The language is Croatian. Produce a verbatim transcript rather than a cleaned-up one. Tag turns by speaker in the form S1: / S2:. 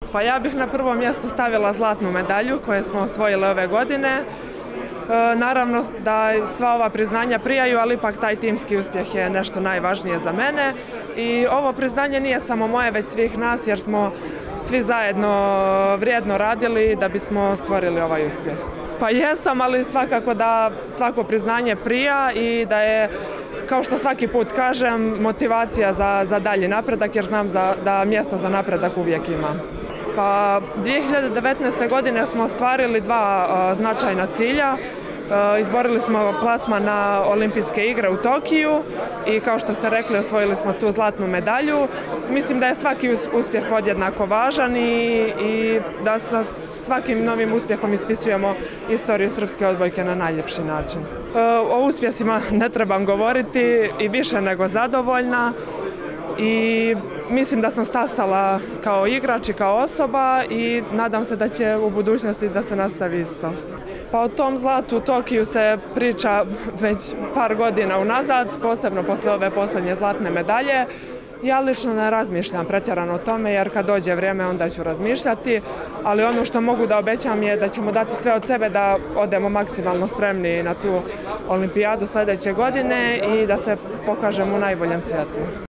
S1: Pa ja bih na prvo mjesto stavila zlatnu medalju koju smo osvojili ove godine. E, naravno da sva ova priznanja prijaju, ali ipak taj timski uspjeh je nešto najvažnije za mene. I ovo priznanje nije samo moje, već svih nas, jer smo svi zajedno vrijedno radili da bismo stvorili ovaj uspjeh. Pa jesam, ali svakako da svako priznanje prija i da je, kao što svaki put kažem, motivacija za, za dalji napredak, jer znam za, da mjesta za napredak uvijek ima. Pa dvije hiljade devetnaeste. godine smo ostvarili dva uh, značajna cilja. Uh, izborili smo plasman na Olimpijske igre u Tokiju i, kao što ste rekli, osvojili smo tu zlatnu medalju. Mislim da je svaki uspjeh podjednako važan i, i da sa svakim novim uspjehom ispisujemo istoriju srpske odbojke na najljepši način. Uh, o uspjesima ne trebam govoriti, i više nego zadovoljna. I mislim da sam stasala kao igrač i kao osoba i nadam se da će u budućnosti da se nastavi isto. Pa o tom zlatu u Tokiju se priča već par godina unazad, posebno posle ove posljednje zlatne medalje. Ja lično ne razmišljam pretjerano o tome, jer kad dođe vrijeme onda ću razmišljati, ali ono što mogu da obećam je da ćemo dati sve od sebe da odemo maksimalno spremni na tu olimpijadu sljedeće godine i da se pokažemo u najboljem svjetlu.